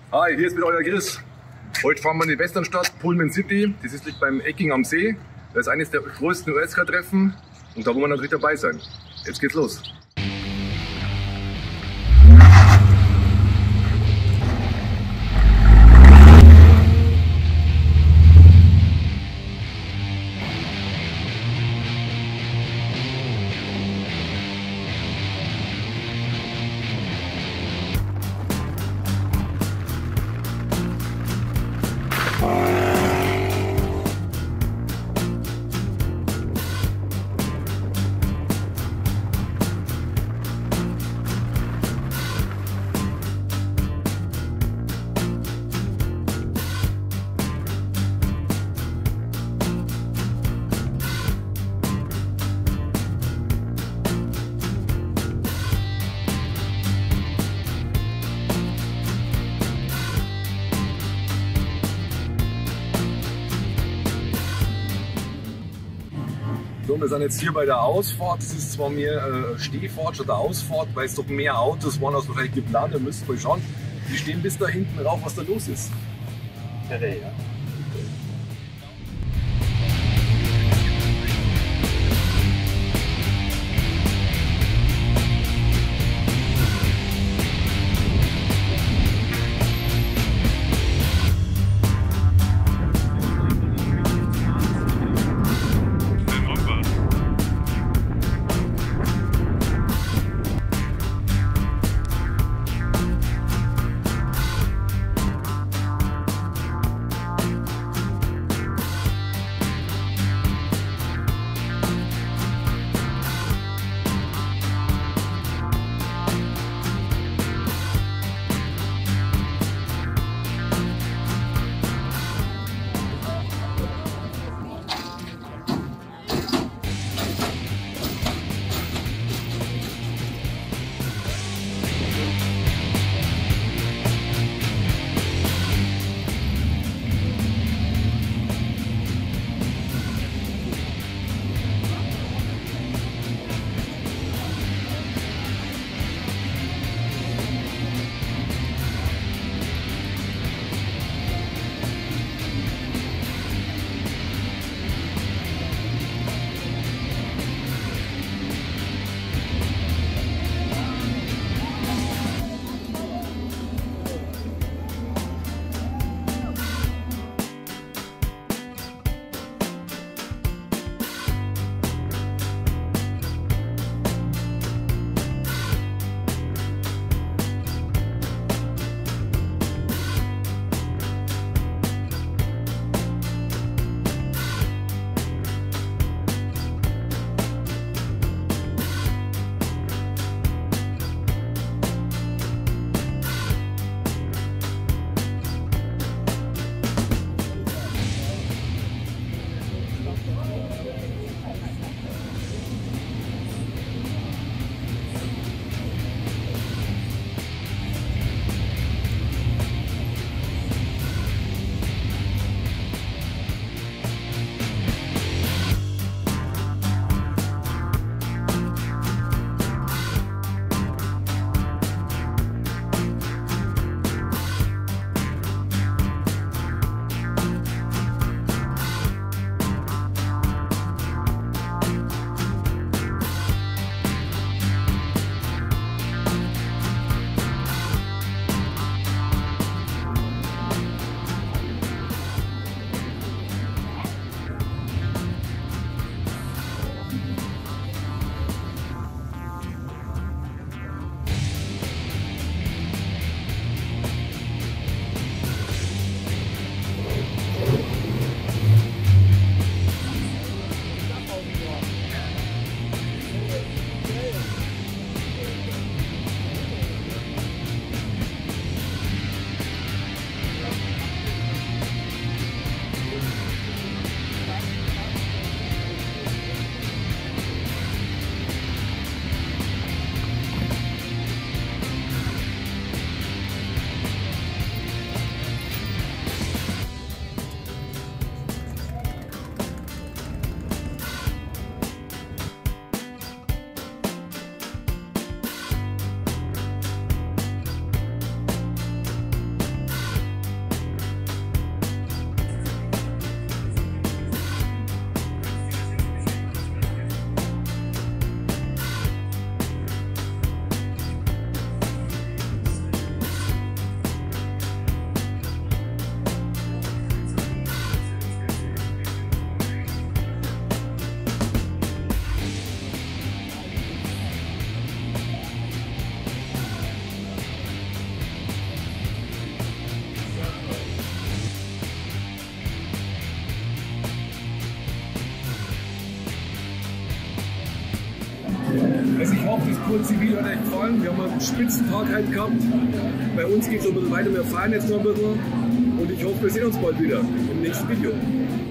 Hi, hier ist wieder euer Chris. Heute fahren wir in die Westernstadt, Pullman City. Das liegt beim Ecking am See. Das ist eines der größten US-Car-Treffen und da wollen wir natürlich dabei sein. Jetzt geht's los. So, wir sind jetzt hier bei der Ausfahrt. Das ist zwar mehr Stehfahrt statt Ausfahrt, weil es doch mehr Autos waren als wahrscheinlich geplant. Ihr müsst mal schauen, die stehen bis da hinten rauf, was da los ist. Ja. hoffe, das kurze Video hat euch gefallen. Wir haben einen Spitzentag halt gehabt. Bei uns geht es noch ein bisschen weiter. Wir fahren jetzt noch ein bisschen. Und ich hoffe, wir sehen uns bald wieder im nächsten Video.